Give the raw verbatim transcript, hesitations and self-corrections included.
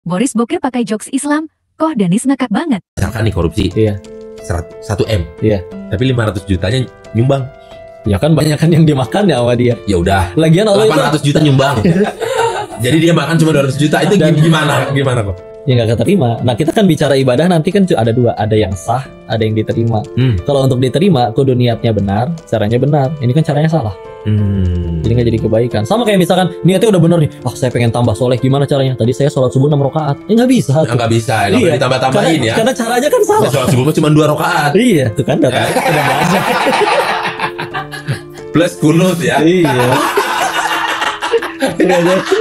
Boris Boker pakai jokes Islam, kok Danis ngakak banget. Misalkan nih korupsi, Iya. satu M, Iya. tapi lima ratus jutanya nyumbang. Ya kan banyak kan yang dimakan ya sama dia. Ya udah, Lagian Allah itu delapan ratus juta nyumbang. Jadi dia makan cuma dua ratus juta. Itu Dan- gimana? Gimana kok? ya nggak keterima. Nah kita kan bicara ibadah nanti kan ada dua, ada yang sah, ada yang diterima. Hmm. Kalau untuk diterima, kudu niatnya benar, caranya benar. Ini kan caranya salah, Hmm. jadi nggak jadi kebaikan. Sama kayak misalkan niatnya udah benar nih, oh saya pengen tambah soleh, gimana caranya? Tadi saya sholat subuh enam rakaat, eh nggak bisa. Ya, nggak bisa, nggak Iya. boleh ditambah-tambahin Karena, ya. karena caranya kan salah. Sholat subuh cuma dua rakaat. Iya, tuh kan data udah banyak. Plus kunut ya. Iya. Iya, iya.